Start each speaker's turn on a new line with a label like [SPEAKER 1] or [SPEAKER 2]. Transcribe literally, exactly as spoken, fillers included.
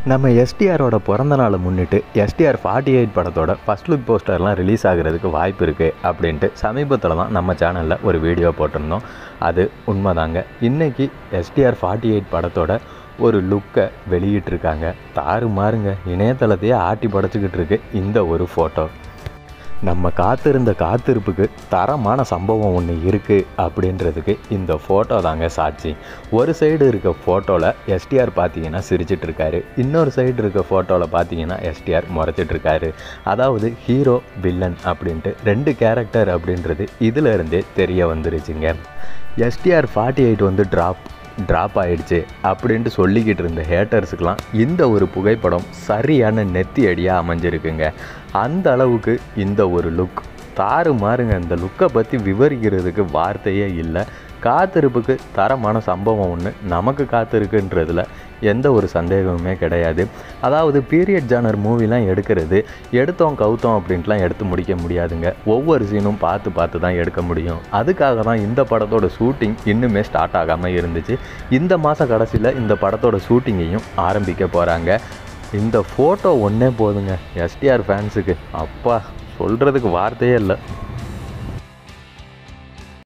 [SPEAKER 1] நம்ம எஸ்டிஆரோட பிறந்த நாளை முன்னிட்டு எஸ்டிஆர் ஃபார்ட்டி எயிட் படத்தோட ஃபஸ்ட் லுக் போஸ்டர்லாம் ரிலீஸ் ஆகிறதுக்கு வாய்ப்பு இருக்குது அப்படின்ட்டு சமீபத்தில் தான் நம்ம சேனலில் ஒரு வீடியோ போட்டிருந்தோம். அது உண்மைதாங்க. இன்றைக்கி எஸ்டிஆர் ஃபார்ட்டி எயிட் படத்தோட ஒரு லுக்கை வெளியிட்டிருக்காங்க. தாறுமாறுங்க, இணையதளத்தையே ஆட்டி படைச்சிக்கிட்டு இருக்கு இந்த ஒரு ஃபோட்டோ. நம்ம காத்திருந்த காத்திருப்புக்கு தரமான சம்பவம் ஒன்று இருக்குது அப்படின்றதுக்கு இந்த ஃபோட்டோ தாங்க சாட்சி. ஒரு சைடு இருக்க ஃபோட்டோவில் எஸ்டிஆர் பார்த்தீங்கன்னா சிரிச்சிட்ருக்காரு, இன்னொரு சைடு இருக்க ஃபோட்டோவில் பார்த்தீங்கன்னா எஸ்டிஆர் முறைச்சிட்ருக்காரு. அதாவது ஹீரோ வில்லன் அப்படின்ட்டு ரெண்டு கேரக்டர் அப்படின்றது இதிலிருந்தே தெரிய வந்துருச்சுங்க. எஸ்டிஆர் ஃபார்ட்டி எயிட் வந்து ட்ராப் ட்ராப் ஆகிடுச்சு அப்படின்ட்டு சொல்லிக்கிட்டு இருந்த ஹேட்டர்ஸுக்கெலாம் இந்த ஒரு புகைப்படம் சரியான நெத்தி அடியாக அமைஞ்சிருக்குங்க. அந்த அளவுக்கு இந்த ஒரு லுக் தாறு மாறுங்க. இந்த லுக்கை பற்றி விவரிக்கிறதுக்கு வார்த்தையே இல்லை. காத்திருப்புக்கு தரமான சம்பவம் ஒன்று நமக்கு காத்திருக்குன்றதில் எந்த ஒரு சந்தேகமுமே கிடையாது. அதாவது பீரியட் ஜானர் மூவிலாம் எடுக்கிறது எடுத்தோம் கவுத்தோம் அப்படின்ட்டுலாம் எடுத்து முடிக்க முடியாதுங்க. ஒவ்வொரு சீனும் பார்த்து பார்த்து தான் எடுக்க முடியும். அதுக்காக தான் இந்த படத்தோட ஷூட்டிங் இன்னுமே ஸ்டார்ட் ஆகாமல் இருந்துச்சு. இந்த மாத கடைசியில் இந்த படத்தோட ஷூட்டிங்கையும் ஆரம்பிக்க போகிறாங்க. இந்த ஃபோட்டோ ஒன்றே போதுங்க எஸ்டிஆர் ஃபேன்ஸுக்கு. அப்பா, சொல்கிறதுக்கு வார்த்தையே இல்லை.